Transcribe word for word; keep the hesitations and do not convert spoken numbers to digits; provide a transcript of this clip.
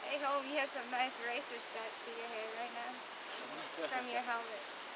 Hey, home, you have some nice racer stripes to your hair right now from your helmet.